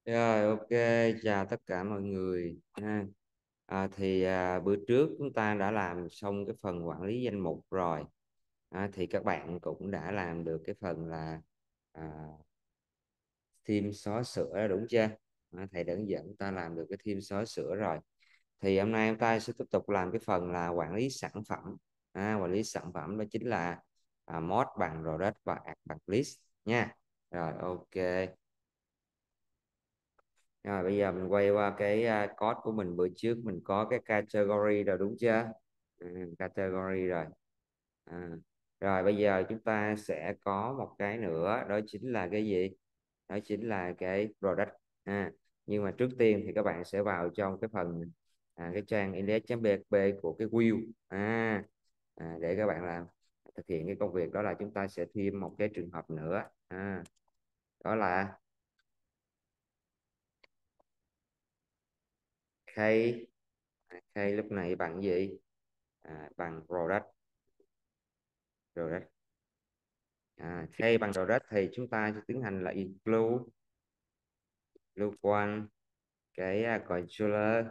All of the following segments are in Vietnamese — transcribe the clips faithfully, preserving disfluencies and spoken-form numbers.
Rồi, ok, chào tất cả mọi người ha. À, thì à, bữa trước chúng ta đã làm xong cái phần quản lý danh mục rồi. À, thì các bạn cũng đã làm được cái phần là à, theme xóa sửa đó, đúng chưa? À, thầy đã hướng dẫn chúng ta làm được cái theme xóa sửa rồi. Thì hôm nay chúng ta sẽ tiếp tục làm cái phần là quản lý sản phẩm. À, quản lý sản phẩm đó chính là à, mod bằng product và add bằng list nha. Rồi, ok. Rồi bây giờ mình quay qua cái uh, code của mình, bữa trước mình có cái category rồi đúng chưa? Ừ, category rồi. À, rồi bây giờ chúng ta sẽ có một cái nữa, đó chính là cái gì? Đó chính là cái product. À, nhưng mà trước tiên thì các bạn sẽ vào trong cái phần à, cái trang index.php của cái view à, à, để các bạn làm thực hiện cái công việc đó là chúng ta sẽ thêm một cái trường hợp nữa à, đó là key. À, key lúc này bằng gì? À, bằng product. Product. À, key bằng product thì chúng ta sẽ tiến hành là include include one cái uh, controller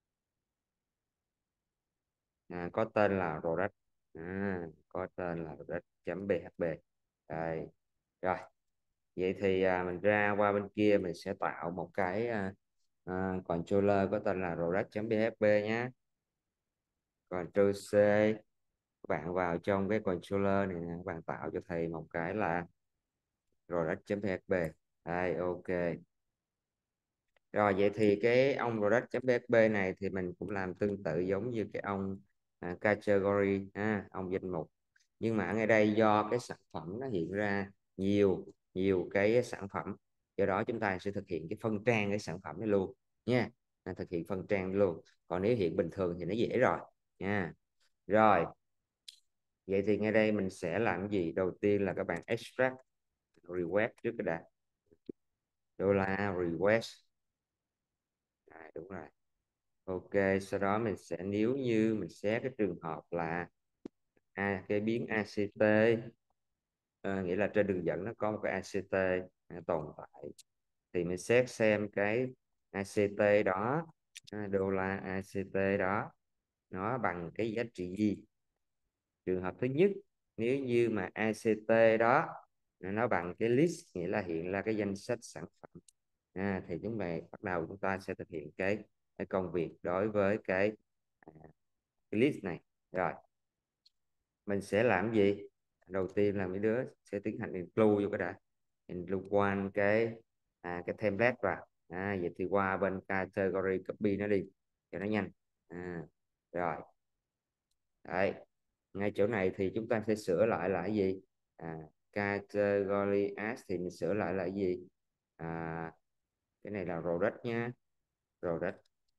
à, có tên là product. À, có tên là product chấm php. Đây. Rồi, vậy thì à, mình ra qua bên kia mình sẽ tạo một cái à, à, controller có tên là product chấm php nhé. Ctrl C, các bạn vào trong cái controller này nè, các bạn tạo cho thầy một cái là product.php. Đây, ok. Rồi vậy thì cái ông product.php này thì mình cũng làm tương tự giống như cái ông à, category à, ông danh mục. Nhưng mà ở ngay đây do cái sản phẩm nó hiện ra nhiều nhiều cái sản phẩm, do đó chúng ta sẽ thực hiện cái phân trang cái sản phẩm này luôn nha. À, thực hiện phân trang luôn. Còn nếu hiện bình thường thì nó dễ rồi nha. Rồi, vậy thì ngay đây mình sẽ làm cái gì? Đầu tiên là các bạn extract request trước cái đã. Đô la request. À, đúng rồi. Ok, sau đó mình sẽ nếu như mình xét cái trường hợp là a cái biến a xê tê, ờ, nghĩa là trên đường dẫn nó có một cái a xê tê à, tồn tại, thì mình xét xem cái a xê tê đó, à, đô la a xê tê đó nó bằng cái giá trị gì. Trường hợp thứ nhất, nếu như mà a xê tê đó nó bằng cái list, nghĩa là hiện ra cái danh sách sản phẩm, à, thì chúng ta bắt đầu chúng ta sẽ thực hiện cái, cái công việc đối với cái, à, cái list này. Rồi mình sẽ làm gì? Đầu tiên là mấy đứa sẽ tiến hành include vô cái đã, include one cái à, cái template vào. À, vậy thì qua bên category copy nó đi cho nó nhanh. À, rồi đấy, ngay chỗ này thì chúng ta sẽ sửa lại là cái gì? À, category as thì mình sửa lại là cái gì? À, cái này là product nha, product.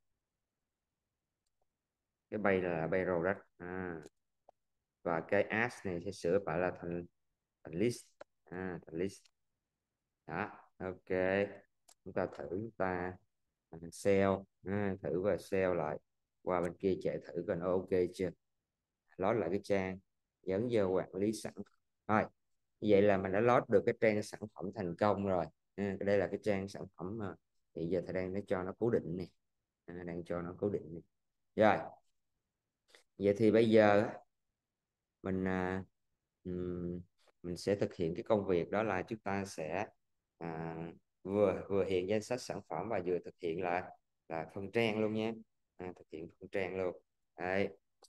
Cái bay là bay product à, và cái as này sẽ sửa lại là thành, thành list à, thành list đó. Ok, chúng ta thử, chúng ta sell à, thử và sell lại qua bên kia chạy thử coi nó ok chưa. Load lại cái trang dẫn vô quản lý sản phẩm. Rồi vậy là mình đã load được cái trang sản phẩm thành công rồi. À, đây là cái trang sản phẩm mà thì giờ thầy đang nó cho nó cố định nè, à, đang cho nó cố định nè. Rồi vậy thì bây giờ mình à, ừm, mình sẽ thực hiện cái công việc đó là chúng ta sẽ à, vừa vừa hiện danh sách sản phẩm và vừa thực hiện là là phân trang luôn nhé. À, thực hiện phân trang luôn. Đấy.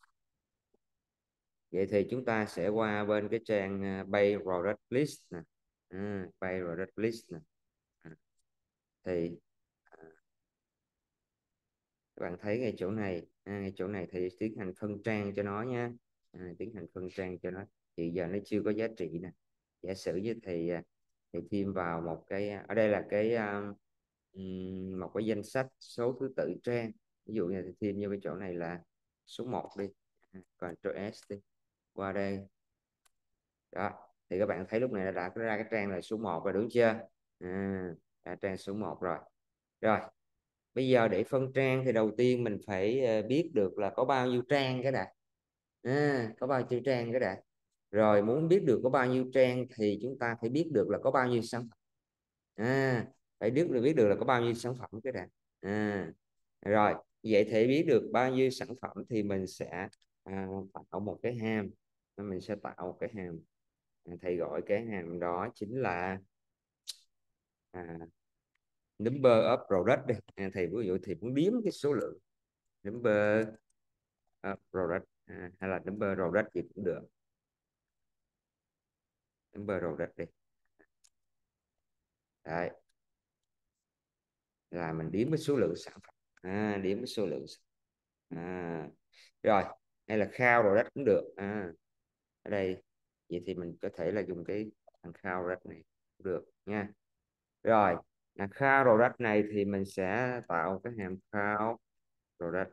Vậy thì chúng ta sẽ qua bên cái trang à, Pay Product List nè. À, Pay Product List nè. À, thì à, các bạn thấy ngay chỗ này, à, ngay chỗ này thì tiến hành phân trang cho nó nhé. À, tiến hành phân trang cho nó. Thì giờ nó chưa có giá trị nè. Giả sử như thì à, thì thêm vào một cái, ở đây là cái um, một cái danh sách số thứ tự trang. Ví dụ như thì thêm như cái chỗ này là số một đi. À, Ctrl S đi. Qua đây. Đó thì các bạn thấy lúc này đã ra cái trang là số một rồi đúng chưa? À, ra trang số một rồi. Rồi bây giờ để phân trang thì đầu tiên mình phải ờ, biết được là có bao nhiêu trang cái đã. À, có bao nhiêu trang cái đã. Rồi muốn biết được có bao nhiêu trang thì chúng ta phải biết được là có bao nhiêu sản phẩm. À, phải biết được biết được là có bao nhiêu sản phẩm cái đã. À, rồi vậy thì biết được bao nhiêu sản phẩm thì mình sẽ à, tạo một cái hàm. Mình sẽ tạo một cái hàm. À, thầy gọi cái hàm đó chính là à, number of product đi. À, thầy ví dụ thì muốn đếm cái số lượng number of product, à, hay là number product gì cũng được, number product đi. Đấy, là mình đếm cái số lượng sản phẩm, à, đếm cái số lượng. À, rồi hay là khao rồi đất cũng được. À, ở đây vậy thì mình có thể là dùng cái thằng khao đất này cũng được nha. Rồi là khao rồi đất này thì mình sẽ tạo cái hàm khao rồi đất.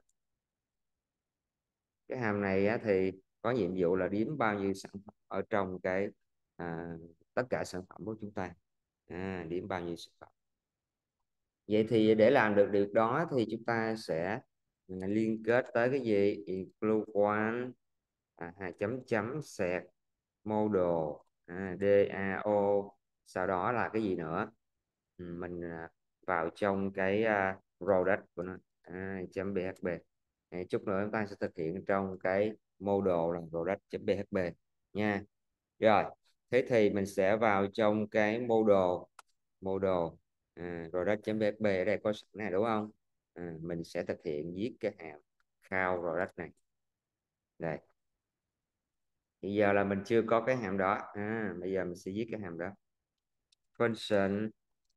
Cái hàm này á, thì có nhiệm vụ là đếm bao nhiêu sản phẩm ở trong cái à, tất cả sản phẩm của chúng ta, à, đếm bao nhiêu sản phẩm. Vậy thì để làm được điều đó thì chúng ta sẽ à, liên kết tới cái gì, include one, à, hai chấm chấm sẹt model, à, dao, sau đó là cái gì nữa. Ừ, mình à, vào trong cái à, product của nó, à, chấm php. Đấy, chút nữa chúng ta sẽ thực hiện trong cái model là product chấm php nha. Rồi thế thì mình sẽ vào trong cái model model à, product chấm php ở đây có sẵn này đúng không. À, mình sẽ thực hiện viết cái hàm khao product này đây. Bây giờ là mình chưa có cái hàm đó, à, bây giờ mình sẽ viết cái hàm đó. Function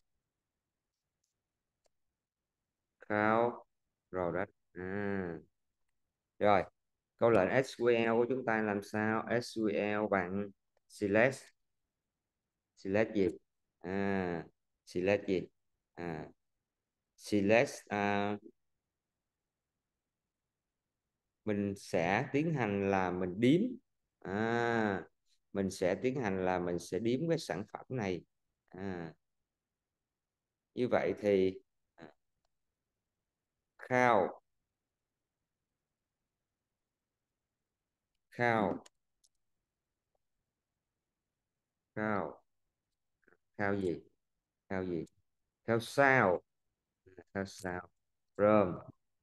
khao product, à, rồi câu lệnh ét quy eo của chúng ta làm sao, ét quy eo bằng select select gì, à, select gì, à, select, à, mình sẽ tiến hành là mình đếm, à, mình sẽ tiến hành là mình sẽ đếm cái sản phẩm này, à, như vậy thì à, khao khao khao khao gì, khao gì, khao sao, khao sao rơm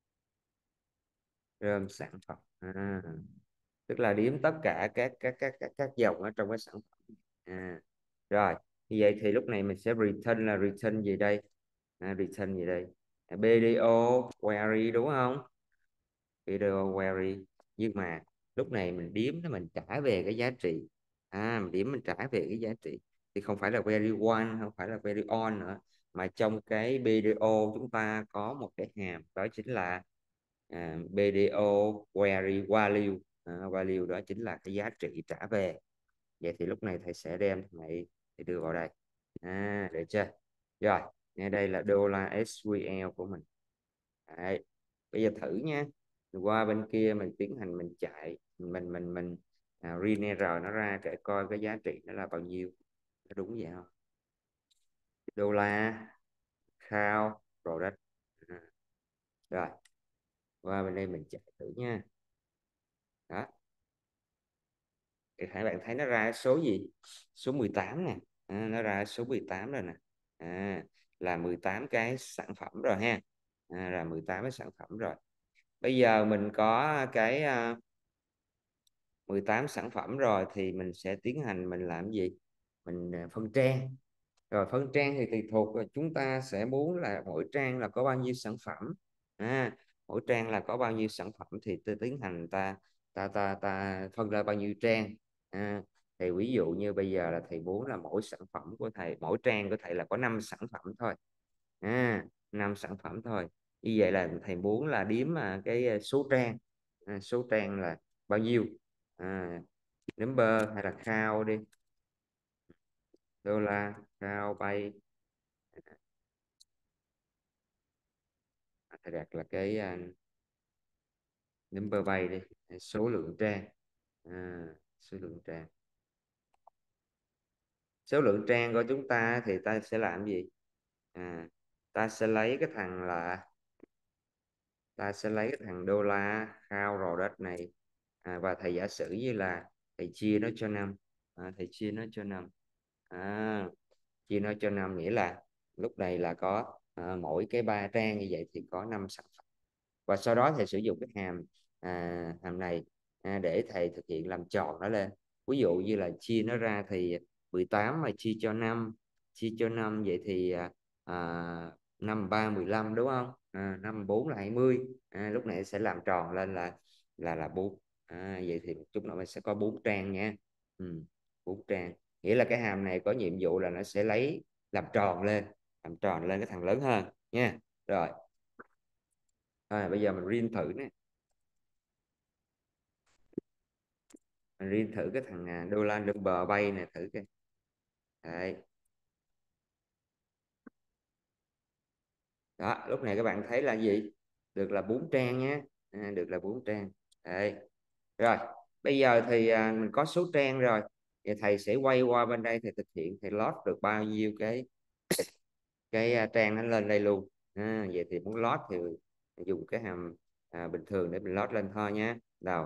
rơm sản phẩm, à, tức là đếm tất cả các các các các các dòng ở trong cái sản phẩm, à, rồi như vậy thì lúc này mình sẽ return là return gì đây, à, return gì đây, à, bê đê ô query đúng không, video query. Nhưng mà lúc này mình điếm nó mình trả về cái giá trị, à mình điếm mình trả về cái giá trị thì không phải là query one, không phải là query on nữa, mà trong cái bê đê ô chúng ta có một cái hàm đó chính là à, bê đê ô query value, à, value đó chính là cái giá trị trả về. Vậy thì lúc này thầy sẽ đem thằng này thì đưa vào đây, à được chưa. Rồi ngay đây là đô la ét quy eo của mình. Đấy. Bây giờ thử nha, qua bên kia mình tiến hành mình chạy mình mình mình à, rename nó ra để coi cái giá trị nó là bao nhiêu, có đúng vậy không. Đô la khao product, à, rồi qua bên đây mình chạy thử nha. Đó thì hai bạn thấy nó ra số gì, số mười tám nè, à, nó ra số mười tám rồi nè, à, là mười tám cái sản phẩm rồi ha, à, là mười tám cái sản phẩm rồi. Bây giờ mình có cái uh, mười tám sản phẩm rồi thì mình sẽ tiến hành mình làm gì, mình à, phân trang. Rồi phân trang thì tùy thuộc là chúng ta sẽ muốn là mỗi trang là có bao nhiêu sản phẩm, à, mỗi trang là có bao nhiêu sản phẩm thì tôi tiến hành ta ta ta ta phân ra bao nhiêu trang, à, thì ví dụ như bây giờ là thầy muốn là mỗi sản phẩm của thầy, mỗi trang của thầy là có năm sản phẩm thôi, à, năm sản phẩm thôi. Như vậy là thầy muốn là đếm à, cái à, số trang, à, số trang là bao nhiêu, à, number hay là count đi, đô la count bay, thầy đặt là cái uh, number bay đi, số lượng trang, à, số lượng trang, số lượng trang của chúng ta thì ta sẽ làm gì, à, ta sẽ lấy cái thằng là ta sẽ lấy cái thằng đô la count rồi đất này, à, và thầy giả sử như là thầy chia nó cho năm, à, thầy chia nó cho năm, à, chia nó cho năm nghĩa là lúc này là có à, mỗi cái ba trang như vậy thì có năm sản phẩm, và sau đó thầy sử dụng cái hàm à, hàm này à, để thầy thực hiện làm tròn nó lên. Ví dụ như là chia nó ra thì mười tám mà chia cho năm, chia cho năm vậy thì à, à, năm ba mười lăm đúng không, à, năm bốn là hai mươi, à, lúc này sẽ làm tròn lên là là là bốn, à, vậy thì chút nữa mình sẽ có bốn trang nha. Ừ, bốn trang, nghĩa là cái hàm này có nhiệm vụ là nó sẽ lấy làm tròn lên, làm tròn lên cái thằng lớn hơn nha. Rồi, à, bây giờ mình riêng thử nè, mình riêng thử cái thằng à, đô la number bay này thử coi. Đấy. Đó, lúc này các bạn thấy là gì, được là bốn trang nhé, à, được là bốn trang. Đấy. Rồi, bây giờ thì à, mình có số trang rồi, thì thầy sẽ quay qua bên đây, thầy thực hiện, thầy load được bao nhiêu cái cái à, trang nó lên đây luôn. À, vậy thì muốn load thì dùng cái hàm à, bình thường để mình load lên thôi nhé. Đâu,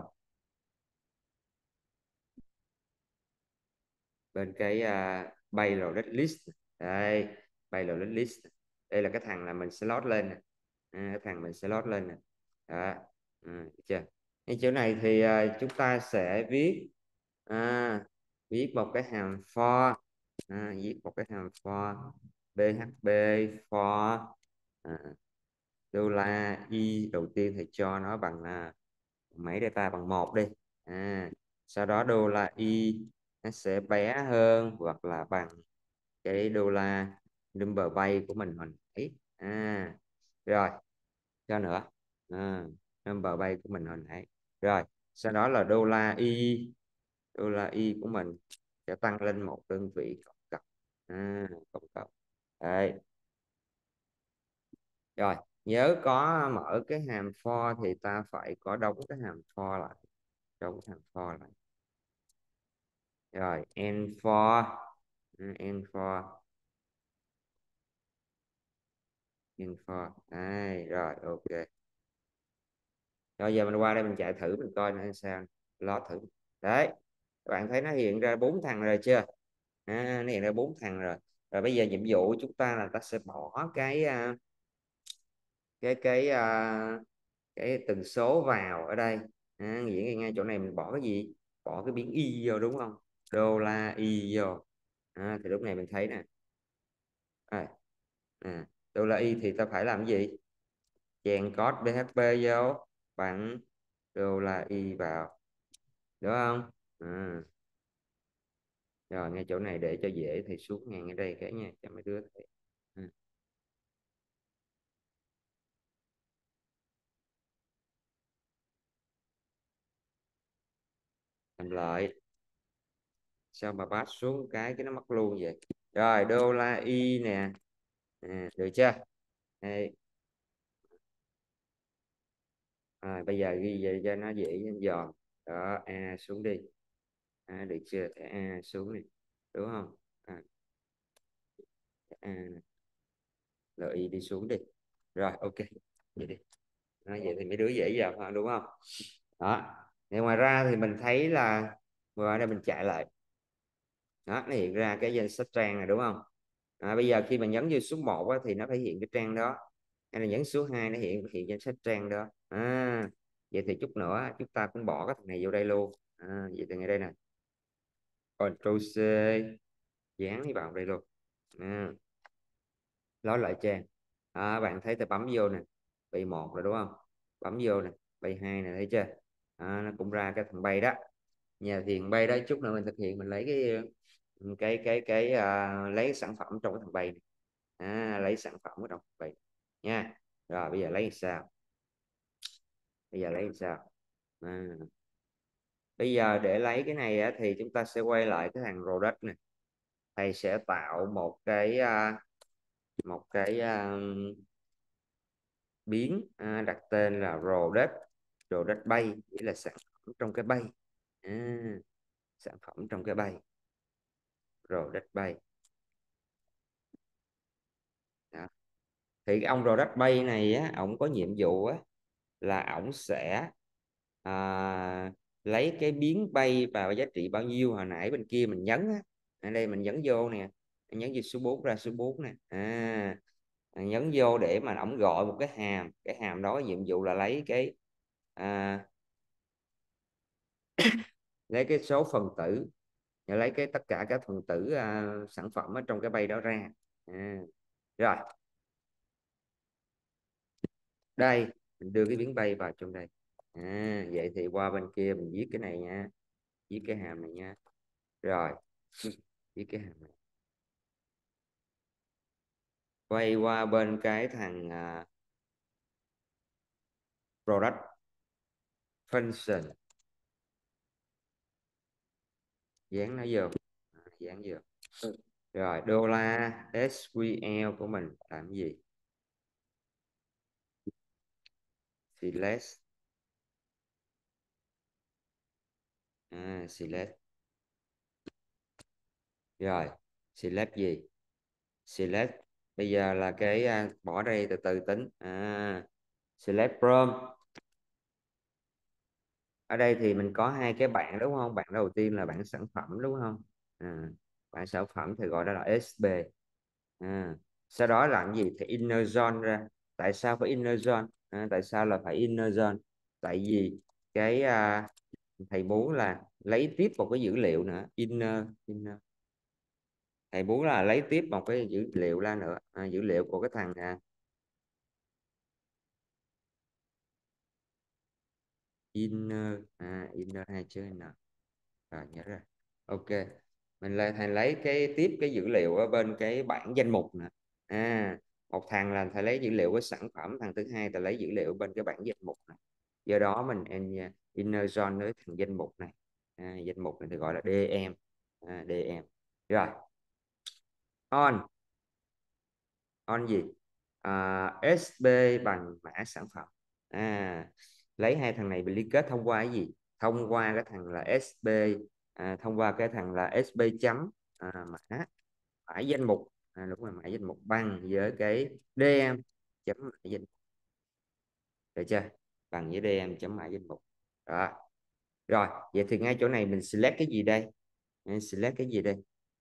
bên cái uh, bay loaded list, đây, bay loaded list, đây là cái thằng là mình sẽ load lên nè, à, cái thằng mình sẽ load lên nè. Đó, à, được chưa. Cái chỗ này thì à, chúng ta sẽ viết à, viết một cái hàm for, à, viết một cái hàm for php for à, đô la y, đầu tiên thì cho nó bằng à, mấy data bằng một đi, à, sau đó đô la y nó sẽ bé hơn hoặc là bằng cái đô la number bay của mình hồi nãy, à, rồi cho nữa, à, number bay của mình hồi nãy. Rồi sau đó là đô la y, đô la y của mình sẽ tăng lên một đơn vị cộng cộng, à, cộng cộng. Đấy. Rồi, nhớ có mở cái hàm for thì ta phải có đóng cái hàm for lại, đóng hàm for lại. Rồi and for, ừ, and for, and for. Đấy, rồi ok. Rồi giờ mình qua đây mình chạy thử mình coi nó sao, lót thử. Đấy, các bạn thấy nó hiện ra bốn thằng rồi chưa, à, nó hiện ra bốn thằng rồi. Rồi bây giờ nhiệm vụ của chúng ta là ta sẽ bỏ cái à, cái cái à, cái tần số vào ở đây, à, nghĩa ngay chỗ này mình bỏ cái gì, bỏ cái biến y vô đúng không, đô la y vô, à, thì lúc này mình thấy nè, à, à, đô la y thì ta phải làm cái gì, chèn code pê hát pê vô bằng đô la y vào, đúng không, à, rồi ngay chỗ này để cho dễ thì xuống ngang ở đây cái nha cho mấy đứa thấy. À, làm lại, sao mà pass xuống cái cái nó mất luôn vậy. Rồi đô la y nè, à, được chưa. Đây. À, bây giờ ghi về cho nó dễ dòm. Đó, a xuống đi, à, được chưa, thẻ a xuống đi, đúng không, à, a, li đi xuống đi. Rồi ok, vậy đi, à, vậy thì mấy đứa dễ dàng hơn đúng không. Đó, thì ngoài ra thì mình thấy là ngoài đây mình chạy lại, đó nó hiện ra cái danh sách trang này đúng không, à, bây giờ khi mà nhấn vô số một á, thì nó phải hiện cái trang đó, hay là nhấn số hai nó hiện hiện danh sách trang đó, à, vậy thì chút nữa chúng ta cũng bỏ cái thằng này vô đây luôn, à, vậy thì ngay đây nè, Ctrl C dán vào đây luôn, à, nói lại trang, à, bạn thấy tôi bấm vô nè, bay một rồi đúng không, bấm vô nè, bay hai nè, thấy chưa, à, nó cũng ra cái thằng bay đó. Nhà thiền bay đó, chút nữa mình thực hiện mình lấy cái cái cái cái à, lấy sản phẩm trong cái thằng bay này. À, lấy sản phẩm ở trong thằng bay nha. Rồi bây giờ lấy sao, bây giờ lấy sao, à, bây giờ để lấy cái này á, thì chúng ta sẽ quay lại cái thằng product này, thầy sẽ tạo một cái à, một cái à, biến à, đặt tên là product, product bay, nghĩa là sản phẩm trong cái bay, à, sản phẩm trong cái bay, product bay. Đó. Thì cái ông product bay này á, ổng có nhiệm vụ á là ổng sẽ à, lấy cái biến bay vào giá trị bao nhiêu hồi nãy bên kia mình nhấn á, ở đây mình nhấn vô nè, nhấn vào số bốn ra số bốn nè. À, nhấn vô để mà ổng gọi một cái hàm, cái hàm đó nhiệm vụ là lấy cái à, lấy cái số phần tử, lấy cái tất cả các phần tử à, sản phẩm ở trong cái bay đó ra. À, rồi đây mình đưa cái biến bay vào trong đây. À, vậy thì qua bên kia mình viết cái này nha, viết cái hàm này nha. Rồi viết cái hàm này, quay qua bên cái thằng à, product function, dán nó vô. À, dán vô. Rồi đô la ét quy lờ của mình làm gì? Select. À, select. Rồi select gì? Select bây giờ là cái à, bỏ đây từ từ tính. À, select from. Ở đây thì mình có hai cái bảng đúng không? Bảng đầu tiên là bảng sản phẩm đúng không? À, bảng sản phẩm thì gọi đó là ét bê. À, sau đó làm gì thì inner zone ra. Tại sao phải inner zone? À, tại sao là phải inner zone? Tại vì cái à, thầy muốn là lấy tiếp một cái dữ liệu nữa, inner, inner. Thầy muốn là lấy tiếp một cái dữ liệu ra nữa, à, dữ liệu của cái thằng à, inner, à, inner hai chữ n. Rồi nhớ ra. Ok, mình lại thầy lấy cái tiếp cái dữ liệu ở bên cái bảng danh mục nữa. À, một thằng là thầy lấy dữ liệu của sản phẩm, thằng thứ hai là lấy dữ liệu bên cái bảng danh mục này. Do đó mình in- inner join với thằng danh mục này. À, danh mục này thì gọi là đê em. À, đê em. Rồi on, on gì? À, ét bê bằng mã sản phẩm. À, lấy hai thằng này bị liên kết thông qua cái gì? Thông qua cái thằng là ét bê, à, thông qua cái thằng là ét bê chấm à, mã mã danh mục. À, đúng rồi, mã danh mục bằng với cái dm chấm mã danh mục. Được chưa? Bằng với dm chấm mã danh mục. Đó. Rồi vậy thì ngay chỗ này mình select cái gì đây? À, select cái gì đây?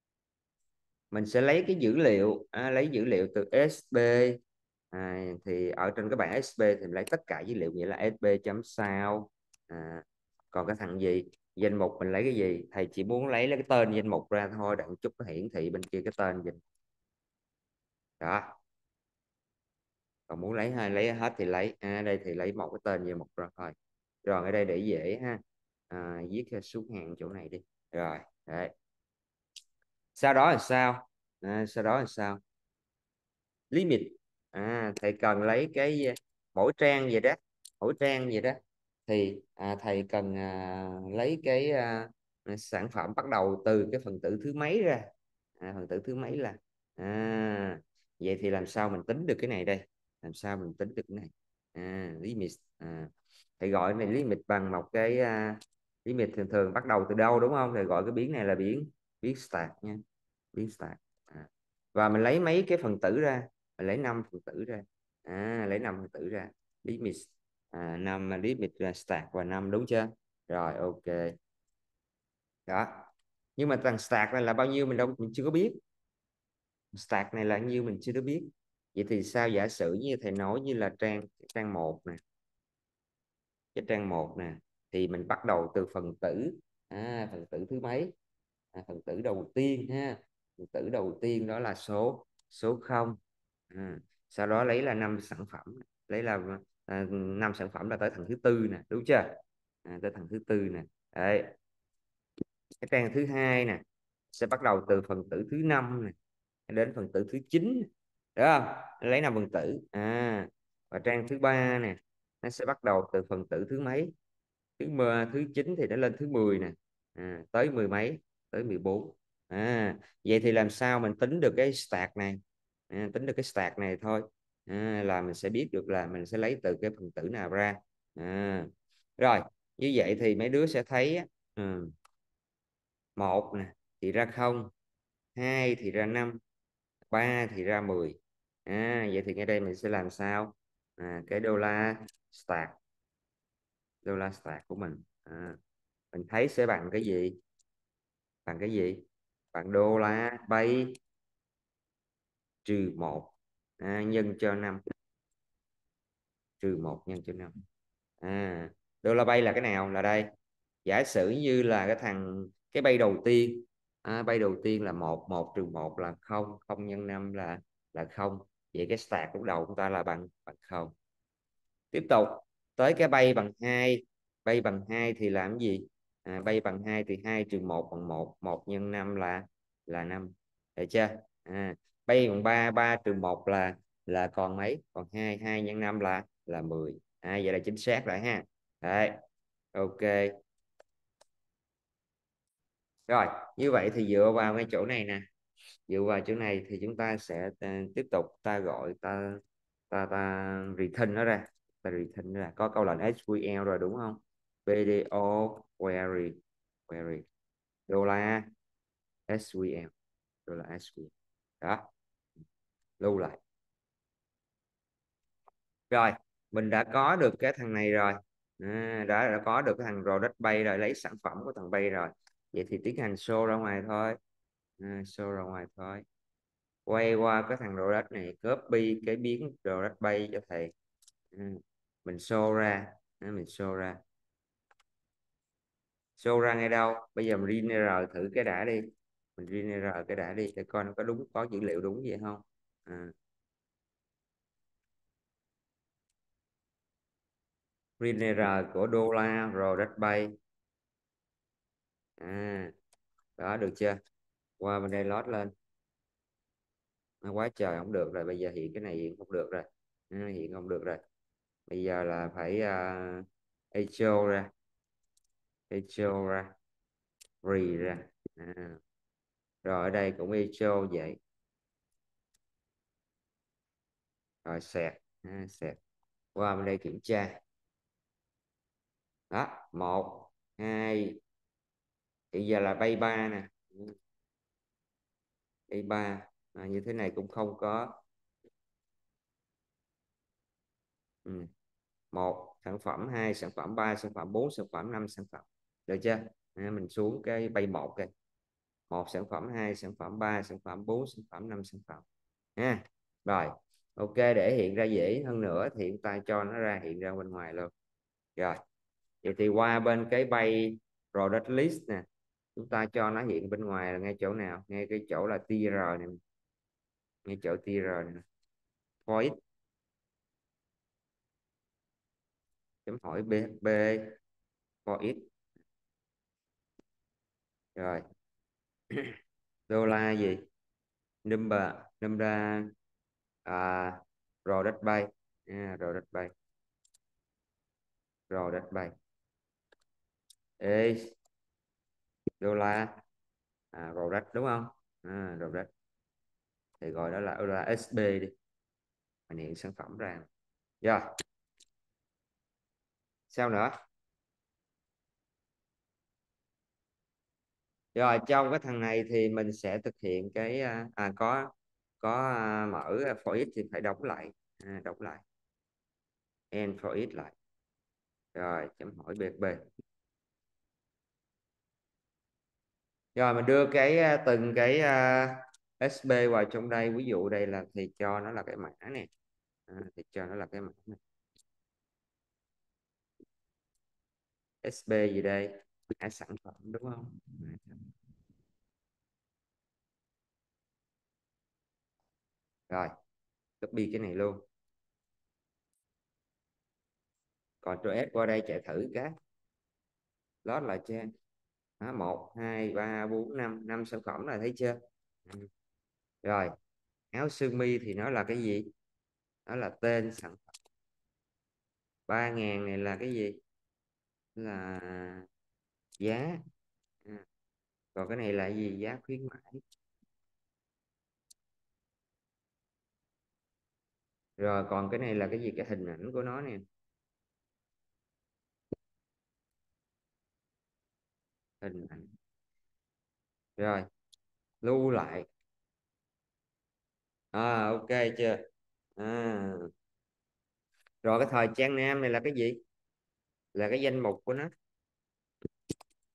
Mình sẽ lấy cái dữ liệu, à, lấy dữ liệu từ ét bê. À, thì ở trên cái bảng ét bê thì mình lấy tất cả dữ liệu, nghĩa là ét bê chấm sao. À, còn cái thằng gì, danh mục mình lấy cái gì? Thầy chỉ muốn lấy, lấy cái tên danh mục ra thôi, đặng chút có hiển thị bên kia cái tên danh. Đó, còn muốn lấy hai lấy hết thì lấy. À, đây thì lấy một cái tên danh mục ra thôi. Rồi ở đây để dễ ha, à, viết xuống hàng chỗ này đi. Rồi đấy, sau đó là sao? À, sau đó là sao? Limit. À, thầy cần lấy cái mỗi trang gì đó, mỗi trang gì đó thì à, thầy cần à, lấy cái à, sản phẩm bắt đầu từ cái phần tử thứ mấy ra. À, phần tử thứ mấy là à, vậy thì làm sao mình tính được cái này đây? Làm sao mình tính được cái này? À, limit. À, thầy gọi này limit bằng một cái à, limit thường thường bắt đầu từ đâu đúng không? Thầy gọi cái biến này là biến biến start nha, biến start. À, và mình lấy mấy cái phần tử ra, mình lấy năm phần tử ra. À, lấy năm phần tử ra, limit à, năm limit ra start và năm, đúng chưa? Rồi ok. Đó, nhưng mà thằng start này là bao nhiêu mình đâu, mình chưa có biết. Start này là nhiêu mình chưa có biết. Vậy thì sao, giả sử như thầy nói như là trang trang một nè, cái trang một nè, thì mình bắt đầu từ phần tử, à, phần tử thứ mấy? À, phần tử đầu tiên ha, phần tử đầu tiên đó là số số không. À, sau đó lấy là năm sản phẩm, lấy là à, năm sản phẩm là tới thằng thứ tư nè, đúng chưa? À, tới thằng thứ tư nè. Đấy, cái trang thứ hai nè sẽ bắt đầu từ phần tử thứ năm nè đến phần tử thứ chín, đúng không? Lấy năm phần tử. À, và trang thứ ba nè, nó sẽ bắt đầu từ phần tử thứ mấy? Thứ mười, thứ chín thì nó lên thứ mười nè. À, tới mười mấy, tới mười bốn. À, vậy thì làm sao mình tính được cái stack này? À, tính được cái stack này thôi. À, là mình sẽ biết được là mình sẽ lấy từ cái phần tử nào ra. À, rồi như vậy thì mấy đứa sẽ thấy á, ừ, một nè thì ra không, hai thì ra năm, ba thì ra mười. À, vậy thì ngay đây mình sẽ làm sao? À, cái đô la stack, đô la stack của mình, à, mình thấy sẽ bằng cái gì? Bằng cái gì? Bằng đô la bay trừ một, à, nhân cho năm, trừ một nhân cho năm. À, đô la bay là cái nào? Là đây. Giả sử như là cái thằng cái bay đầu tiên, à, bay đầu tiên là một, một trừ một là không, không nhân năm là là không. Vậy cái start lúc đầu của chúng ta là bằng bằng không. Tiếp tục tới cái bay bằng hai, bay bằng hai thì làm cái gì? À, bay bằng hai thì hai trừ một bằng một, một nhân năm là là năm, được chưa? À, bay bằng ba, ba trừ một là là còn mấy? Còn hai, hai nhân năm là là mười. À, vậy là chính xác rồi ha. Đấy, ok. Rồi, như vậy thì dựa vào cái chỗ này nè, dựa vào chỗ này thì chúng ta sẽ à, tiếp tục ta gọi ta ta ta return nó ra, ta return nó ra có câu lệnh ét quy eo rồi đúng không? bê đê o query, query đô la ét quy eo, đô la ét quy eo đó, lưu lại. Rồi mình đã có được cái thằng này rồi, à, đã đã có được cái thằng product bay rồi, lấy sản phẩm của thằng bay rồi. Vậy thì tiến hành show ra ngoài thôi, à, show ra ngoài thôi. Quay qua cái thằng product này, copy cái biến product bay cho thầy. Ừ. Mình show ra, à, mình show ra, show ra ngay đâu? Bây giờ mình rename thử cái đã đi, mình rename cái đã đi để coi nó có đúng, có dữ liệu đúng vậy không. À, rename của đô la product bay. À, đó được chưa? Qua bên đây load lên. Nó quá trời không được rồi, bây giờ hiện cái này hiện không được rồi. À, hiện không được rồi, bây giờ là phải uh, echo ra, echo ra, re ra. À, rồi ở đây cũng echo vậy. Rồi sẹt, à, sẹt qua bên đây kiểm tra. Đó, một, hai, bây giờ là bay ba nè, bay ba, à, như thế này cũng không có. Ừ. Một sản phẩm, hai sản phẩm, ba sản phẩm, bốn sản phẩm, năm sản phẩm, được chưa? À, mình xuống cái bay một kìa, một sản phẩm, hai sản phẩm, ba sản phẩm, bốn sản phẩm, năm sản phẩm ha. Rồi ok, để hiện ra dễ hơn nữa thì chúng ta cho nó ra hiện ra bên ngoài luôn. Rồi vậy thì qua bên cái bay product list nè, chúng ta cho nó hiện bên ngoài là ngay chỗ nào? Ngay cái chỗ là tr này, ngay chỗ tr này, void chấm hỏi b, b void. Rồi đô la gì? Number, number, à, product bay, à, product bay, product bay. Ê, đô la, à, product đúng không? À, product thì gọi đó là đô la ét bê đi, mình hiện sản phẩm ra. Rồi sao nữa? Rồi trong cái thằng này thì mình sẽ thực hiện cái à à, có có à, mở for each thì phải đóng lại, à, đóng lại and for each lại. Rồi chấm hỏi bê bê. Rồi mình đưa cái à, từng cái à, ét bê vào trong đây, ví dụ đây là thì cho nó là cái mã này, à, thì cho nó là cái mã này. ét bê gì đây? Mã sản phẩm đúng không? Rồi copy cái này luôn, còn Ctrl S qua đây chạy thử cái load lại cho. Đó, một hai ba bốn năm, năm sản phẩm là thấy chưa? Ừ. Rồi áo sơ mi thì nó là cái gì? Đó là tên sản phẩm. Ba ngàn này là cái gì? Là giá. À, còn cái này là gì? Giá khuyến mãi. Rồi còn cái này là cái gì? Cái hình ảnh của nó nè, hình ảnh. Rồi lưu lại. À ok chưa? À, rồi cái thời trang nam này là cái gì? Là cái danh mục của nó,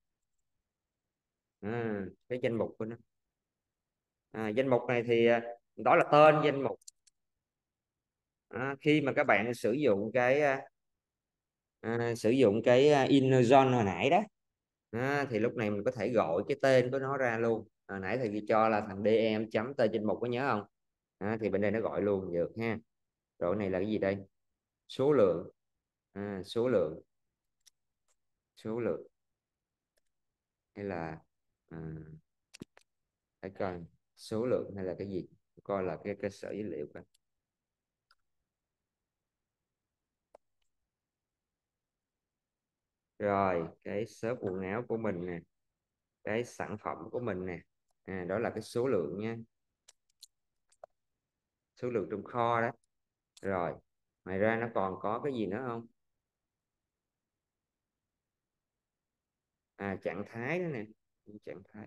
à, cái danh mục của nó. À, danh mục này thì à, đó là tên danh mục. À, khi mà các bạn sử dụng cái à, à, sử dụng cái à, inner zone hồi nãy đó, à, thì lúc này mình có thể gọi cái tên của nó ra luôn. Hồi nãy thầy cho là thằng dm chấm tên danh mục, có nhớ không? À, thì bên đây nó gọi luôn được ha. Rồi này là cái gì đây? Số lượng. À, số lượng. Số lượng hay là à, phải coi số lượng hay là cái gì, coi là cái cơ sở dữ liệu coi. Rồi cái shop quần áo của mình nè, cái sản phẩm của mình nè, à, đó là cái số lượng nha, số lượng trong kho đó. Rồi ngoài ra nó còn có cái gì nữa không? À, trạng thái nữa nè, trạng thái.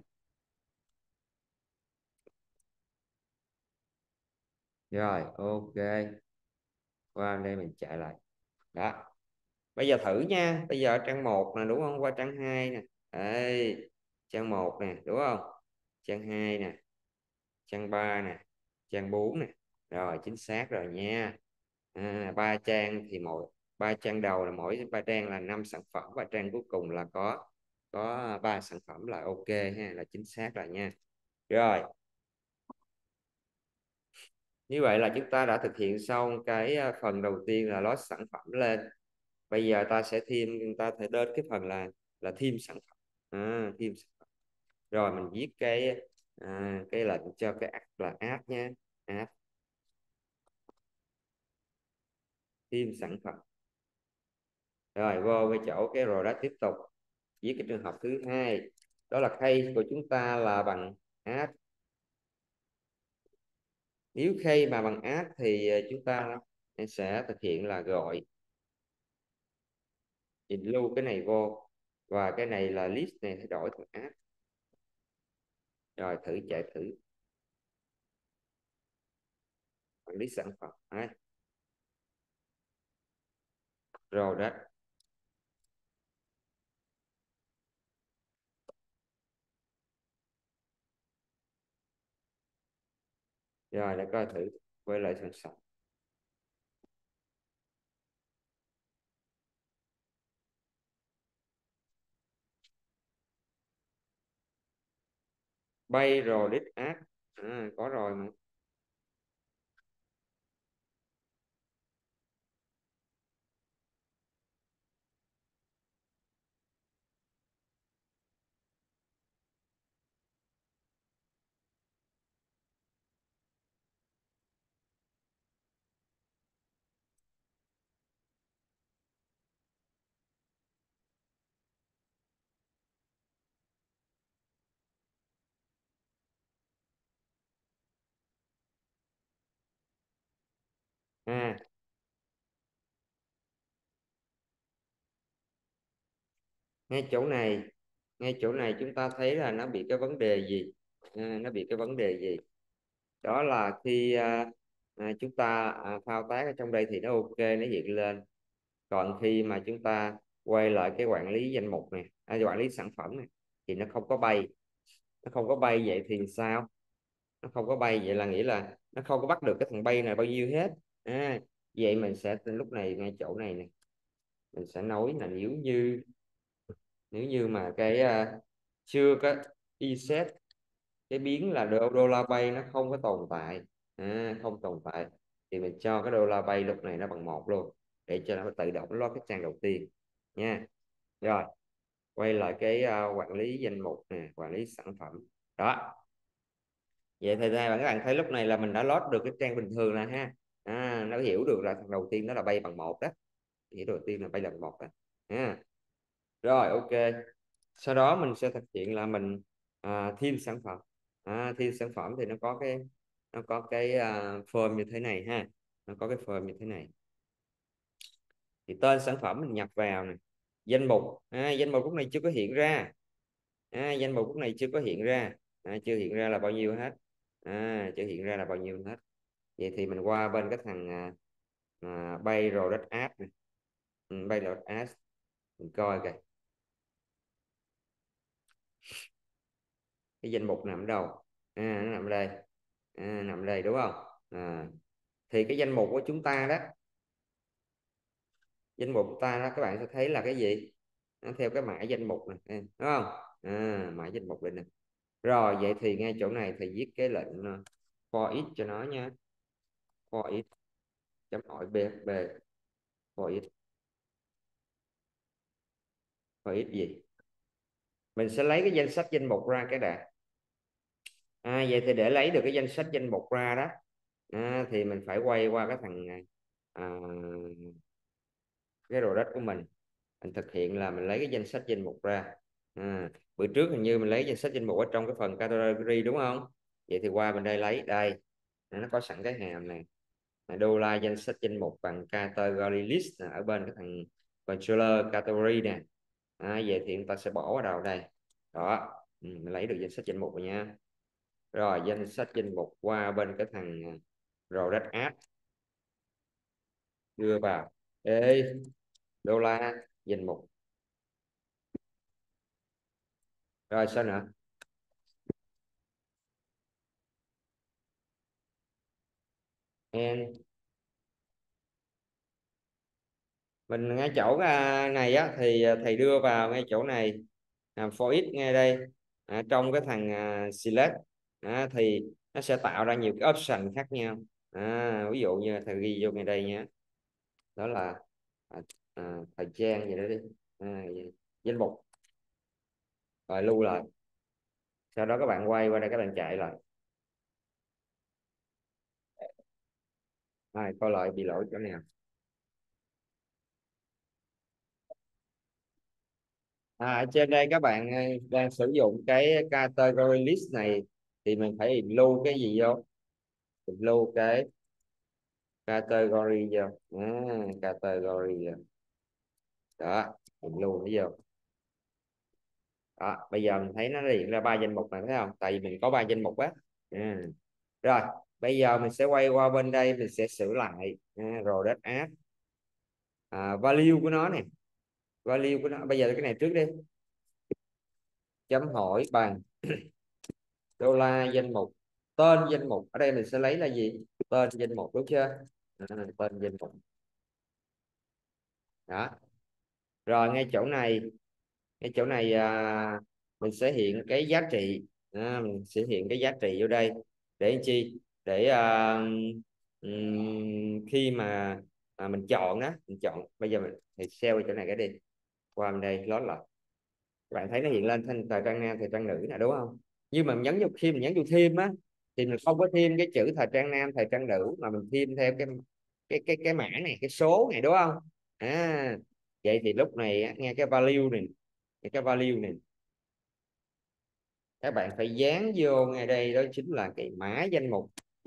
Rồi ok, qua đây mình chạy lại đó. Bây giờ thử nha, bây giờ trang một nè đúng không, qua trang hai nè. Đây, trang một nè đúng không, trang hai nè, trang ba nè, trang bốn nè. Rồi chính xác rồi nha. À, ba trang thì mỗi ba trang đầu là mỗi ba trang là năm sản phẩm, và trang cuối cùng là có có ba sản phẩm là ok ha, là chính xác rồi nha. Rồi như vậy là chúng ta đã thực hiện xong cái à, phần đầu tiên là load sản phẩm lên. Bây giờ ta sẽ thêm, chúng ta thể đến cái phần là là thêm sản phẩm. À, thêm sản phẩm. Rồi mình viết cái à, cái lệnh cho cái add là add nha, add thêm sản phẩm. Rồi vô cái chỗ cái rồi đó tiếp tục viết cái trường hợp thứ hai, đó là case của chúng ta là bằng add. Nếu case mà bằng add thì à, chúng ta sẽ thực hiện là gọi include cái này vô, và cái này là list này thay đổi thành add. Rồi thử chạy thử quản lý sản phẩm đấy. Rồi đó. Rồi để coi thử, quay lại sẵn sàng. Bay rồi list add. À, có rồi mà. À, ngay chỗ này, ngay chỗ này chúng ta thấy là nó bị cái vấn đề gì? À, nó bị cái vấn đề gì? Đó là khi à, à, chúng ta à, thao tác ở trong đây thì nó ok, nó hiện lên. Còn khi mà chúng ta quay lại cái quản lý danh mục này, à, quản lý sản phẩm này, thì nó không có bay. Nó không có bay, vậy thì sao? Nó không có bay vậy là nghĩa là nó không có bắt được cái thằng bay này bao nhiêu hết. À, vậy mình sẽ lúc này ngay chỗ này nè, mình sẽ nói là nếu như nếu như mà cái à, chưa có reset cái biến là đô, đô la bay nó không có tồn tại, à, không tồn tại, thì mình cho cái đô la bay lúc này nó bằng một luôn, để cho nó tự động load cái trang đầu tiên nha. Rồi quay lại cái uh, quản lý danh mục nè, quản lý sản phẩm đó. Vậy thì ra các bạn thấy lúc này là mình đã load được cái trang bình thường là ha. À, nó hiểu được là thằng đầu tiên đó là bay bằng một đó, hiểu đầu tiên là bay bằng một đó. À, rồi ok, sau đó mình sẽ thực hiện là mình à, thêm sản phẩm. À, thêm sản phẩm thì nó có cái nó có cái à, form như thế này ha, nó có cái form như thế này. Thì tên sản phẩm mình nhập vào này, danh mục, à, danh mục lúc này chưa có hiện ra. À, danh mục lúc này chưa có hiện ra. À, chưa hiện ra là bao nhiêu hết. À, chưa hiện ra là bao nhiêu hết. Vậy thì mình qua bên cái thằng à, à, bay rồi đất app này. Ừ, bay rồi đất app, mình coi kìa cái danh mục nằm ở đâu. À, nó nằm ở đây. À, nằm đây đúng không? À, thì cái danh mục của chúng ta đó, danh mục của ta đó các bạn sẽ thấy là cái gì? Nó theo cái mã danh mục này, đúng không? À, mã danh mục đây nè. Rồi vậy thì ngay chỗ này thầy viết cái lệnh ờ, for each cho nó nha. For each chấm hỏi bfb for each. For each gì? Mình sẽ lấy cái danh sách danh mục ra cái đã. À, vậy thì để lấy được cái danh sách danh mục ra đó, à, thì mình phải quay qua cái thằng à, cái đồ đất của mình mình thực hiện là mình lấy cái danh sách danh mục ra. À, bữa trước hình như mình lấy danh sách danh mục ở trong cái phần category đúng không? Vậy thì qua bên đây lấy đây. À, nó có sẵn cái hàm này, đô la danh sách danh mục bằng category list nè, ở bên cái thằng controller category nè. À, vậy thì chúng ta sẽ bỏ vào đầu đây đó. Ừ, mình lấy được danh sách danh mục rồi nha. Rồi danh sách danh mục qua bên cái thằng product add, đưa vào. Ê, đô la danh mục. Rồi sao nữa? And mình ngay chỗ à, này á thì à, thầy đưa vào ngay chỗ này, à, for each ngay đây, à, trong cái thằng à, select, à, thì nó sẽ tạo ra nhiều cái option khác nhau. À, ví dụ như thầy ghi vô ngay đây nhé, đó là à, à, thời trang gì đó đi, à, danh mục, rồi lưu lại. Sau đó các bạn quay qua đây các bạn chạy lại. À, coi lại bị lỗi chỗ nào. À, ở trên đây các bạn ờ, đang sử dụng cái category list này thì mình phải lưu cái gì vô? Mình lưu cái category vô. À, category vô. Đó, mình lưu nó vô. Đó, bây giờ mình thấy nó hiện ra ba danh mục này thấy không? Tại vì mình có ba danh mục á. À. Rồi, bây giờ mình sẽ quay qua bên đây, mình sẽ sửa lại. À, rồi đất add à, value của nó này, value của nó bây giờ cái này trước đi, chấm hỏi bằng đô la danh mục, tên danh mục ở đây mình sẽ lấy là gì? Tên danh mục đúng chưa? À, tên danh mục đó. Rồi ngay chỗ này, ngay chỗ này à, mình sẽ hiện cái giá trị, à, mình sẽ hiện cái giá trị vô đây để làm chi? Để à, ừm, khi mà à, mình chọn đó, mình chọn bây giờ mình thì sell ở chỗ này cái đi, qua bên đây lót lại, các bạn thấy nó hiện lên thành thời trang nam thời trang nữ nè đúng không? Nhưng mà mình nhấn vô, khi mình nhấn vô thêm á thì mình không có thêm cái chữ thời trang nam thời trang nữ mà mình thêm theo cái cái cái cái mã này, cái số này đúng không? À, vậy thì lúc này á, nghe cái value này, cái value này các bạn phải dán vô ngay đây, đó chính là cái mã danh mục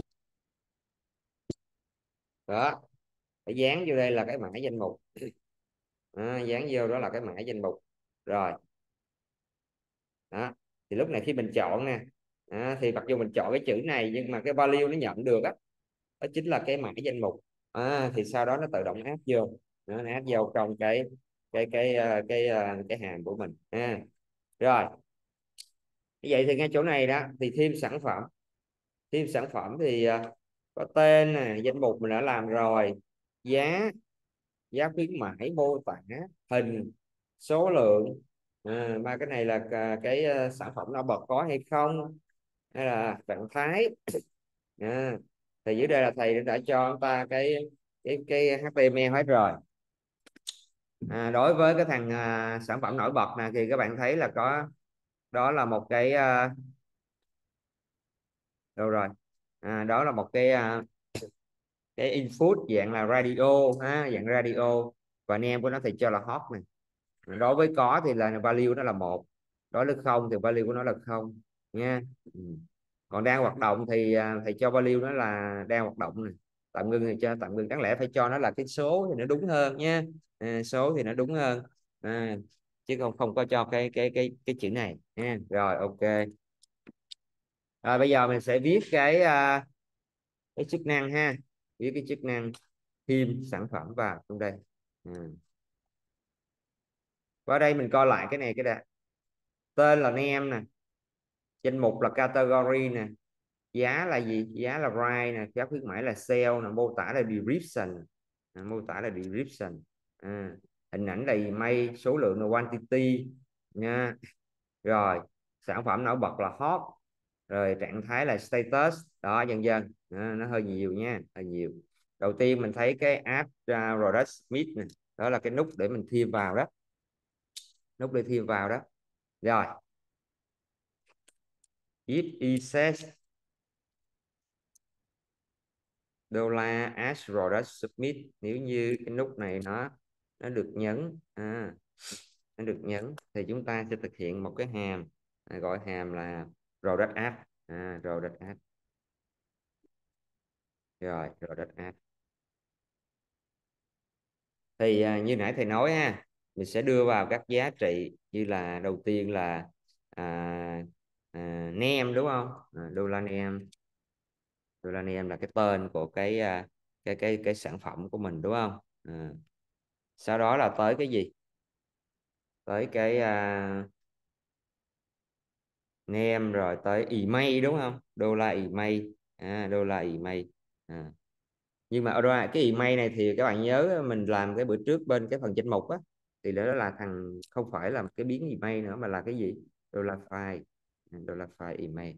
đó, phải dán vô đây là cái mã danh mục. À, dán vô đó là cái mã danh mục. Rồi đó, thì lúc này khi mình chọn nè, à, thì mặc dù mình chọn cái chữ này nhưng mà cái value nó nhận được á, đó chính là cái mã danh mục. À, thì sau đó nó tự động áp vô, nó áp vô trong cái cái cái ờ, cái cái, cái hàm của mình. À, rồi vậy thì ngay chỗ này đó thì thêm sản phẩm, thêm sản phẩm thì uh, có tên nè, danh mục mình đã làm rồi, giá, giá khuyến mãi, mô tả, hình, số lượng. À, ba cái này là uh, cái uh, sản phẩm nổi bật có hay không, hay là trạng thái. À, thì dưới đây là thầy đã cho chúng ta cái cái cái hát tê em lờ hết rồi. À, đối với cái thằng à, sản phẩm nổi bật này thì các bạn thấy là có, đó là một cái à, đâu rồi, à, đó là một cái à, cái input dạng là radio ha, dạng radio, và name của nó thì cho là hot này. Đối với có thì là value nó là một, đối với không thì value của nó là không nha. Ừ. Còn đang hoạt động thì à, thầy cho value nó là đang hoạt động này, tạm ngưng thì cho tạm ngưng, đáng lẽ phải cho nó là cái số thì nó đúng hơn nha. À, số thì nó đúng hơn. À, chứ không không có cho cái cái cái cái chữ này nha. Rồi ok. Rồi bây giờ mình sẽ viết cái à, cái chức năng ha, viết cái chức năng thêm sản phẩm vào trong đây. Ừ. Qua đây mình coi lại cái này cái đã, tên là name nè, danh mục là category nè, giá là gì? Giá là price nè, giá khuyến mãi là sale nè, mô tả là description, à, mô tả là description, à, hình ảnh là email, số lượng là quantity nha. Rồi sản phẩm nổi bật là hot, rồi trạng thái là status đó, dần dần. À, nó hơi nhiều nha, hơi nhiều. Đầu tiên mình thấy cái add uh, product submit này, đó là cái nút để mình thêm vào đó, nút để thêm vào đó. Rồi if it says dollar add product submit, nếu như cái nút này nó nó được nhấn, à, nó được nhấn thì chúng ta sẽ thực hiện một cái hàm, à, gọi hàm là product add, à, product add. Rồi product add thì à, như nãy thầy nói ha, mình sẽ đưa vào các giá trị như là đầu tiên là à, à, name đúng không, à, đô la name, đô la name là cái tên của cái à, cái cái cái sản phẩm của mình đúng không, à, sau đó là tới cái gì, tới cái à, name, rồi tới email đúng không, đô la email, à, đô la email, à. Nhưng mà ở đây cái email này thì các bạn nhớ mình làm cái bữa trước bên cái phần danh mục á, thì đó là thằng không phải là cái biến email nữa mà là cái gì, đô la file, đô la file email,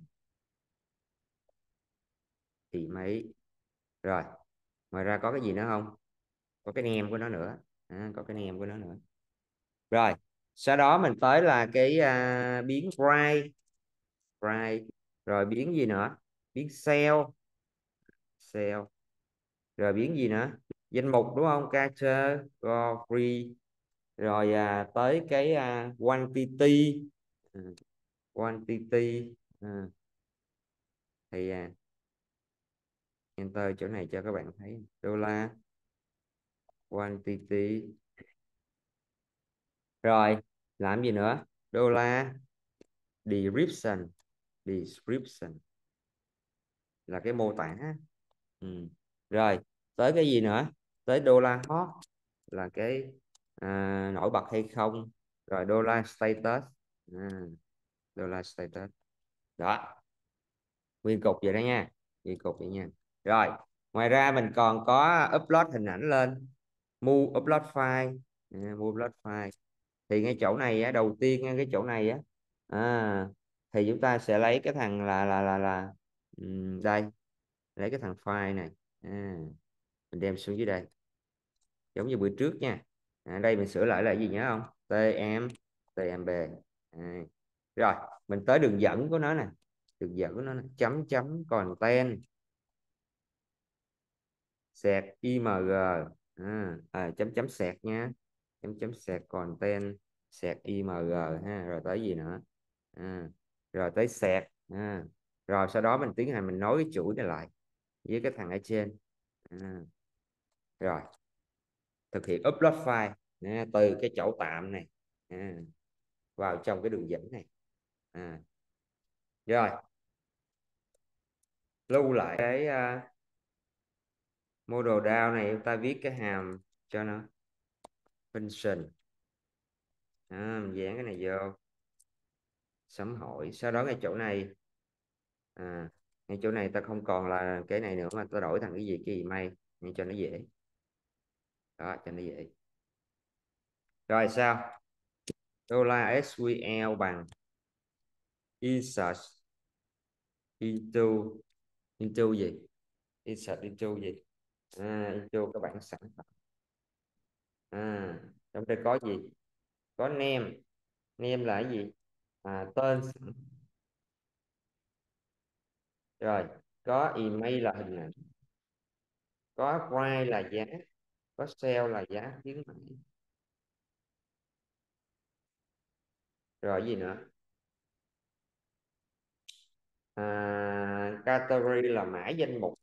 email. Rồi ngoài ra có cái gì nữa không, có cái name của nó nữa, à, có cái name của nó nữa. Rồi sau đó mình tới là cái à, biến price, price, rồi biến gì nữa, biến sale, sale, rồi biến gì nữa, danh mục đúng không, category, rồi à, tới cái à, quantity, à, quantity, à, thì à, enter chỗ này cho các bạn thấy đô la quantity. Rồi làm gì nữa, đô la description, description là cái mô tả, ừ. Rồi tới cái gì nữa, tới đô la hot là cái à, nổi bật hay không, rồi đô la status, à, đô la status đó, nguyên cục vậy đó nha, nguyên cục vậy nha. Rồi ngoài ra mình còn có upload hình ảnh lên, move upload file, à, move upload file thì ngay chỗ này á, đầu tiên ngay cái chỗ này á, à, thì chúng ta sẽ lấy cái thằng là là là là ừm, đây, lấy cái thằng file này, à, mình đem xuống dưới đây giống như bữa trước nha, à, đây mình sửa lại là gì nhớ không, tm tmb, à, rồi mình tới đường dẫn của nó nè, đường dẫn của nó nè, chấm chấm content sẹt img, à, à, chấm chấm sẹt nha, chấm chấm sẹt content sẹt img ha, rồi tới gì nữa, à, rồi tới sẹt, à, rồi sau đó mình tiến hành mình nối cái chuỗi này lại với cái thằng ở trên, à, rồi thực hiện upload file, à, từ cái chỗ tạm này, à, vào trong cái đường dẫn này, à, rồi lưu lại cái uh, model down này, chúng ta viết cái hàm cho nó function, à, mình dán cái này vô sấm hội, sau đó ngay chỗ này, à, ngay chỗ này ta không còn là cái này nữa mà ta đổi thành cái gì, cái email để cho nó dễ, đó cho nó dễ. Rồi sao, đô la ét quy lờ bằng insert into, into gì, insert into gì, à, into các bạn sản phẩm, à, trong đây có gì, có name, name là cái gì, à, tên sản phẩm. Rồi có email là hình ảnh, có price là giá, có sale là giá khuyến mãi, rồi gì nữa, à, category là mã danh mục,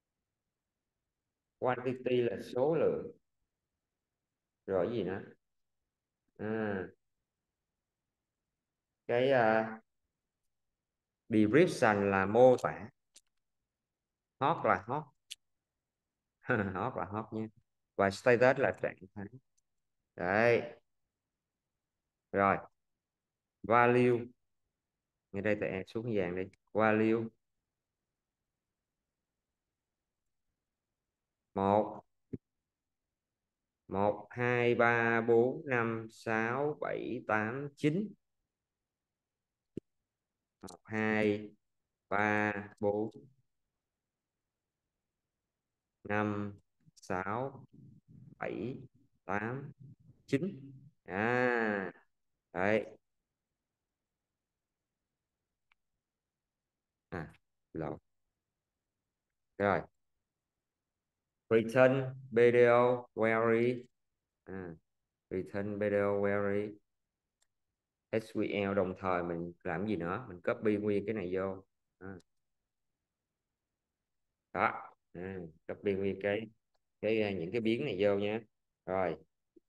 quantity là số lượng, rồi gì nữa, à, cái uh, description là mô tả, hot là hot, hot là hot nha, và status là trạng thái, đấy. Rồi value, ngay đây tại xuống vàng đi, value, một, một hai ba bốn năm sáu bảy tám chín, một hai ba bốn năm sáu bảy tám chín. À đấy. À lộn. Rồi, return video query. À, return video query ét quy eo, đồng thời mình làm gì nữa, mình copy nguyên cái này vô. À, đó. À, copy nguyên cái cái à, những cái biến này vô nha. Rồi,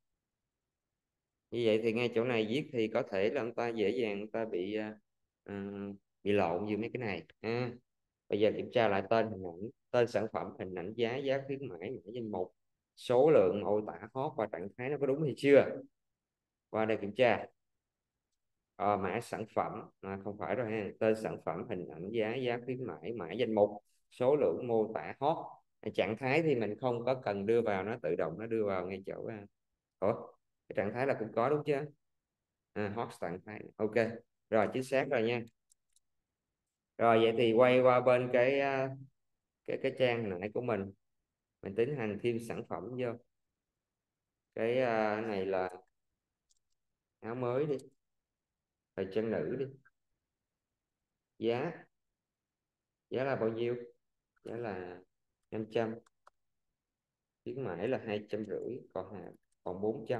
như vậy thì ngay chỗ này viết thì có thể là người ta dễ dàng người ta bị à, à, bị lộn như mấy cái này. À, bây giờ kiểm tra lại tên hình ảnh, tên sản phẩm, hình ảnh, giá, giá khuyến mãi, mã danh mục, số lượng, mô tả, hot và trạng thái nó có đúng hay chưa. Qua đây kiểm tra. Ờ, mã sản phẩm, à, không phải rồi ha, tên sản phẩm, hình ảnh, giá, giá khuyến mãi, mã danh mục, số lượng, mô tả, hot. À, trạng thái thì mình không có cần đưa vào, nó tự động nó đưa vào ngay chỗ à. Ủa, cái trạng thái là cũng có đúng chứ. À, hot trạng thái, ok. Rồi, chính xác rồi nha. Rồi vậy thì quay qua bên cái à, cái cái trang hồi nãy của mình mình tiến hành thêm sản phẩm vô. Cái à, này là áo mới đi, thời trang nữ đi. Giá, giá là bao nhiêu? Giá là năm trăm, khuyến mãi là hai trăm rưỡi, còn hàng còn bốn trăm.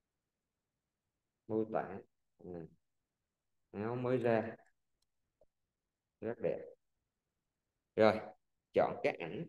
Mô tả, à, áo mới ra, rất đẹp. Rồi, chọn các ảnh,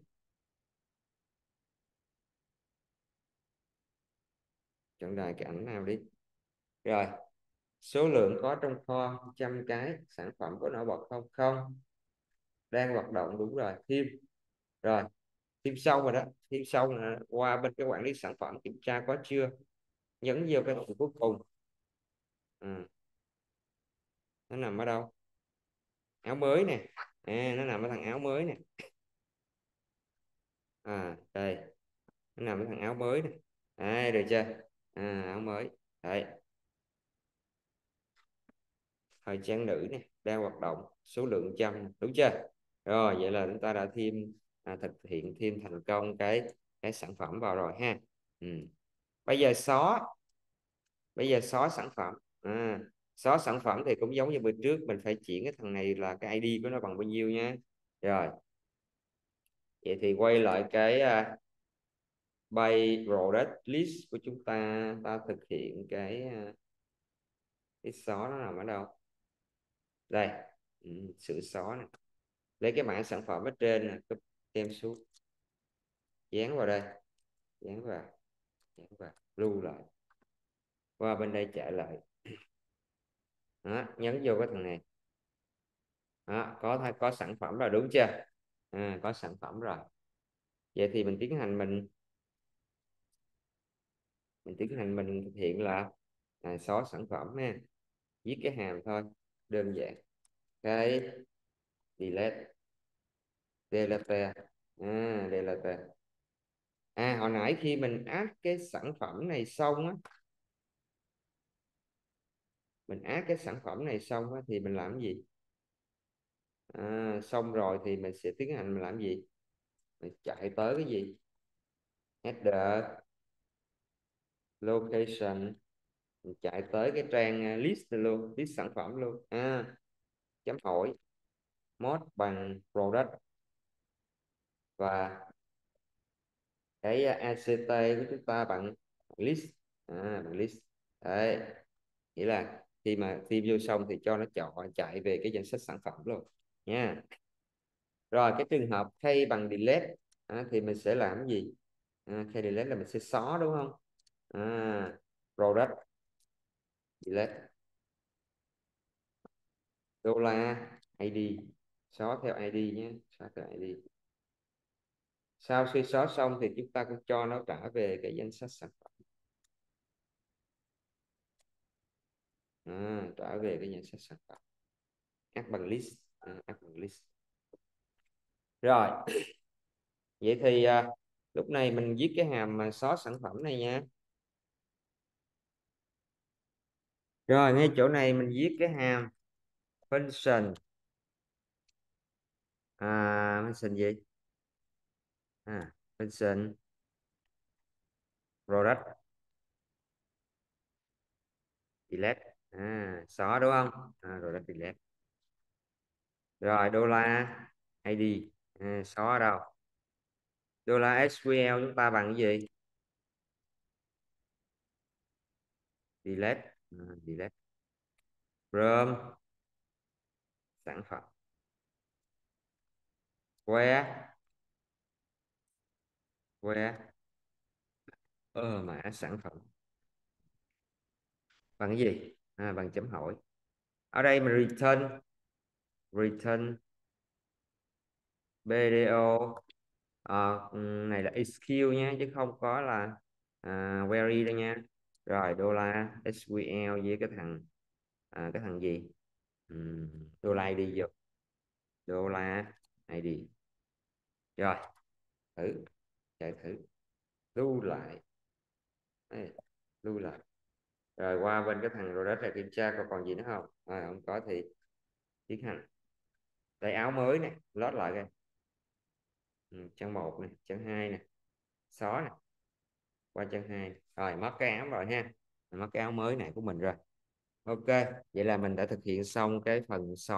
chọn đời cái ảnh nào đi. Rồi, số lượng có trong kho trăm cái, sản phẩm có nổi bật không? Không. Đang hoạt động, đúng rồi, thêm. Rồi, thêm xong rồi đó, thêm xong rồi đó. Qua bên cái quản lý sản phẩm kiểm tra có chưa, nhấn vô cái phần cuối cùng. À, nó nằm ở đâu? Áo mới nè. À, nó nằm ở thằng áo mới nè. À đây, nó nằm ở thằng áo mới nè. À, được chưa? À, áo mới. Đấy, thời trang nữ nè, đang hoạt động, số lượng trăm, đúng chưa? Rồi vậy là chúng ta đã thêm à, thực hiện thêm thành công cái cái sản phẩm vào rồi ha. Ừ. Bây giờ xóa, bây giờ xóa sản phẩm. À, xóa sản phẩm thì cũng giống như bữa trước, mình phải chuyển cái thằng này là cái i đê của nó bằng bao nhiêu nha. Rồi vậy thì quay lại cái uh, by product list của chúng ta, ta thực hiện cái uh, cái xóa nó nằm ở đâu đây. Ừ, sự xóa này, lấy cái mã sản phẩm ở trên nè, cái tem xuống, dán vào đây, dán vào, dán vào, lưu lại, qua bên đây chạy lại. Đó, nhấn vô cái thằng này. Đó, có có sản phẩm rồi, đúng chưa? À, có sản phẩm rồi. Vậy thì mình tiến hành mình mình tiến hành mình thực hiện là à, xóa sản phẩm ha. Viết cái hàm thôi, đơn giản. Cái delete, delete, à, delete. À, hồi nãy khi mình add cái sản phẩm này xong á, mình add cái sản phẩm này xong á, thì mình làm cái gì? À, xong rồi thì mình sẽ tiến hành mình làm cái gì? Mình chạy tới cái gì? Header, location, mình chạy tới cái trang à, list luôn, list sản phẩm luôn. À, chấm hỏi, mod bằng product, và cái a xê tê của chúng ta bằng list. À, bằng list. Đấy, nghĩa là khi mà thêm vô xong thì cho nó chọn chạy về cái danh sách sản phẩm luôn nha. Rồi cái trường hợp thay bằng delete, à, thì mình sẽ làm cái gì? À, thay delete là mình sẽ xóa, đúng không? À, product delete, đô la i đê, xóa theo i đê nhé, xóa theo i đê. Sau khi xóa xong thì chúng ta cũng cho nó trả về cái danh sách sản phẩm. À, trả về cái danh sách sản phẩm, add bằng list, à, add bằng list. Rồi vậy thì à, Lúc này mình viết cái hàm mà xóa sản phẩm này nha. Rồi ngay chỗ này mình viết cái hàm function, à, function gì, à, function product delete, à, xóa đúng không, à, product delete. Rồi đô la i đê, à, xóa ở đâu, đô la ét quy eo chúng ta bằng cái gì, delete, à, delete from sản phẩm, where, where ờ, mã sản phẩm bằng cái gì, à, bằng chấm hỏi. Ở đây mình return, return bê đê ô, ờ, ừ, này là execute nha chứ không có là à, query đâu nha. Rồi đô la ét quy eo với cái thằng, à, cái thằng gì, Ừm, đô la i đê vô, đô la i đê. Rồi thử, chạy thử, lưu lại. Đây, lưu lại. Rồi qua bên cái thằng rồi đó là kiểm tra coi còn gì nữa không, rồi không có thì tiến hành. Đây áo mới này, lót lại coi. Ừ, chân một này, chân hai này, xóa này, qua chân hai, rồi mất cái áo rồi ha, mất cái áo mới này của mình rồi. Ok, vậy là mình đã thực hiện xong cái phần sau.